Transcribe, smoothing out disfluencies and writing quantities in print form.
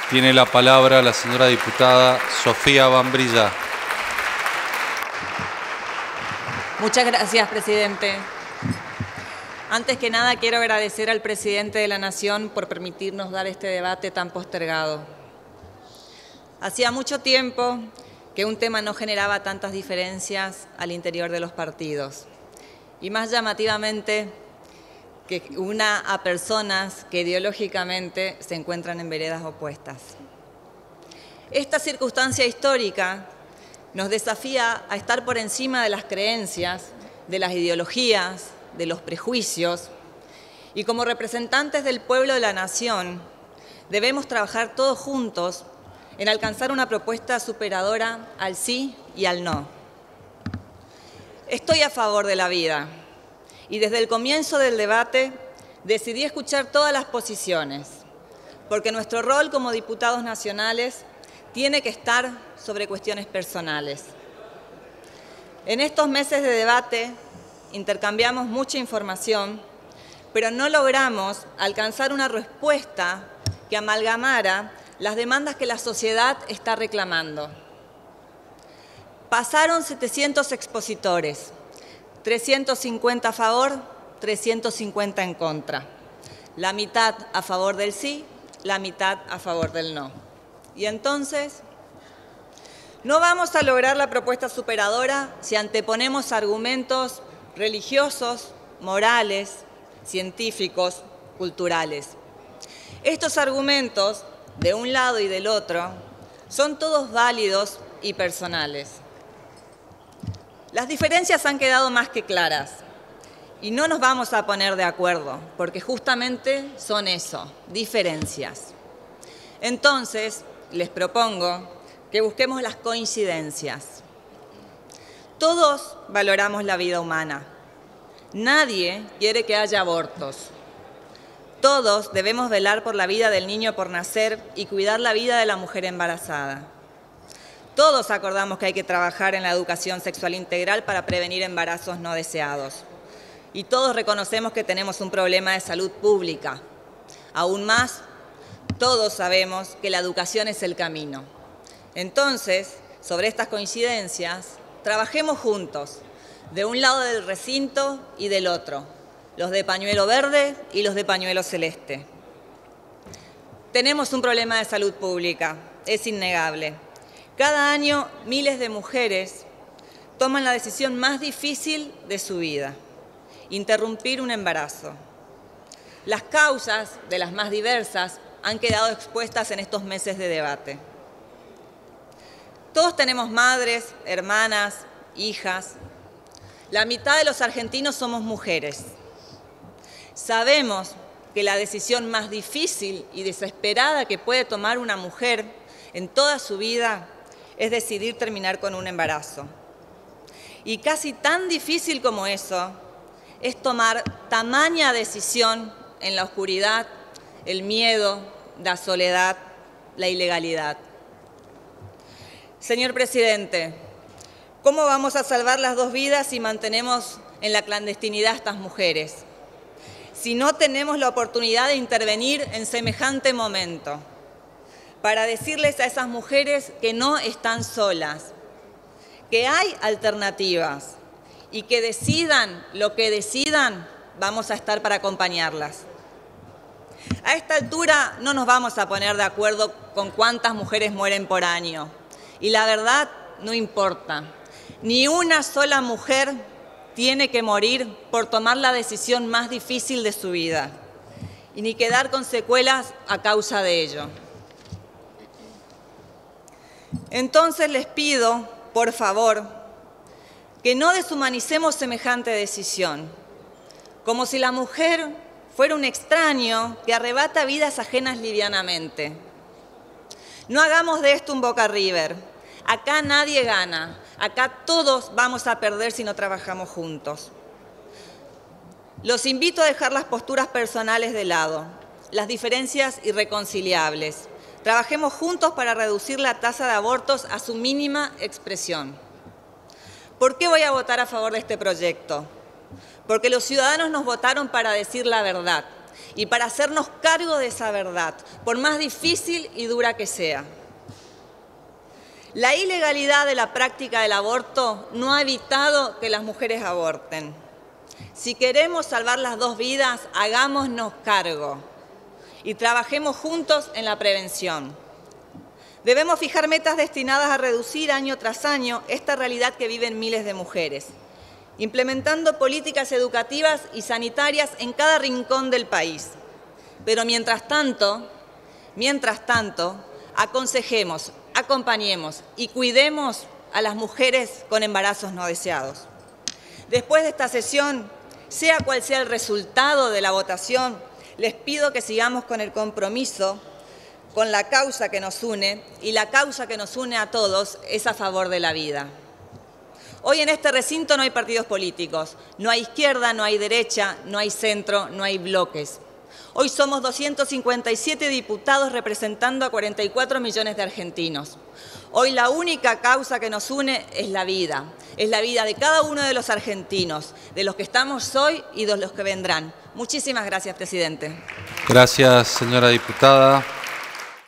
Tiene la palabra la señora diputada Sofía Bambrilla. Muchas gracias, presidente. Antes que nada, quiero agradecer al presidente de la Nación por permitirnos dar este debate tan postergado. Hacía mucho tiempo que un tema no generaba tantas diferencias al interior de los partidos. Y más llamativamente, que una a personas que ideológicamente se encuentran en veredas opuestas. Esta circunstancia histórica nos desafía a estar por encima de las creencias, de las ideologías, de los prejuicios, y como representantes del pueblo de la nación, debemos trabajar todos juntos en alcanzar una propuesta superadora al sí y al no. Estoy a favor de la vida. Y desde el comienzo del debate decidí escuchar todas las posiciones, porque nuestro rol como diputados nacionales tiene que estar sobre cuestiones personales. En estos meses de debate intercambiamos mucha información, pero no logramos alcanzar una respuesta que amalgamara las demandas que la sociedad está reclamando. Pasaron 700 expositores. 350 a favor, 350 en contra. La mitad a favor del sí, la mitad a favor del no. Y entonces, no vamos a lograr la propuesta superadora si anteponemos argumentos religiosos, morales, científicos, culturales. Estos argumentos, de un lado y del otro, son todos válidos y personales. Las diferencias han quedado más que claras y no nos vamos a poner de acuerdo porque justamente son eso, diferencias. Entonces, les propongo que busquemos las coincidencias. Todos valoramos la vida humana. Nadie quiere que haya abortos. Todos debemos velar por la vida del niño por nacer y cuidar la vida de la mujer embarazada. Todos acordamos que hay que trabajar en la educación sexual integral para prevenir embarazos no deseados. Y todos reconocemos que tenemos un problema de salud pública. Aún más, todos sabemos que la educación es el camino. Entonces, sobre estas coincidencias, trabajemos juntos, de un lado del recinto y del otro, los de pañuelo verde y los de pañuelo celeste. Tenemos un problema de salud pública, es innegable. Cada año, miles de mujeres toman la decisión más difícil de su vida, interrumpir un embarazo. Las causas de las más diversas han quedado expuestas en estos meses de debate. Todos tenemos madres, hermanas, hijas. La mitad de los argentinos somos mujeres. Sabemos que la decisión más difícil y desesperada que puede tomar una mujer en toda su vida es decidir terminar con un embarazo. Y casi tan difícil como eso es tomar tamaña decisión en la oscuridad, el miedo, la soledad, la ilegalidad. Señor presidente, ¿cómo vamos a salvar las dos vidas si mantenemos en la clandestinidad a estas mujeres? Si no tenemos la oportunidad de intervenir en semejante momento, para decirles a esas mujeres que no están solas, que hay alternativas y que decidan lo que decidan, vamos a estar para acompañarlas. A esta altura no nos vamos a poner de acuerdo con cuántas mujeres mueren por año. Y la verdad no importa. Ni una sola mujer tiene que morir por tomar la decisión más difícil de su vida y ni quedar con secuelas a causa de ello. Entonces les pido, por favor, que no deshumanicemos semejante decisión, como si la mujer fuera un extraño que arrebata vidas ajenas livianamente. No hagamos de esto un Boca River. Acá nadie gana, acá todos vamos a perder si no trabajamos juntos. Los invito a dejar las posturas personales de lado, las diferencias irreconciliables. Trabajemos juntos para reducir la tasa de abortos a su mínima expresión. ¿Por qué voy a votar a favor de este proyecto? Porque los ciudadanos nos votaron para decir la verdad y para hacernos cargo de esa verdad, por más difícil y dura que sea. La ilegalidad de la práctica del aborto no ha evitado que las mujeres aborten. Si queremos salvar las dos vidas, hagámonos cargo y trabajemos juntos en la prevención. Debemos fijar metas destinadas a reducir año tras año esta realidad que viven miles de mujeres, implementando políticas educativas y sanitarias en cada rincón del país. Pero mientras tanto, aconsejemos, acompañemos y cuidemos a las mujeres con embarazos no deseados. Después de esta sesión, sea cual sea el resultado de la votación, les pido que sigamos con el compromiso, con la causa que nos une, y la causa que nos une a todos es a favor de la vida. Hoy en este recinto no hay partidos políticos, no hay izquierda, no hay derecha, no hay centro, no hay bloques. Hoy somos 257 diputados representando a 44 millones de argentinos. Hoy la única causa que nos une es la vida de cada uno de los argentinos, de los que estamos hoy y de los que vendrán. Muchísimas gracias, presidente. Gracias, señora diputada.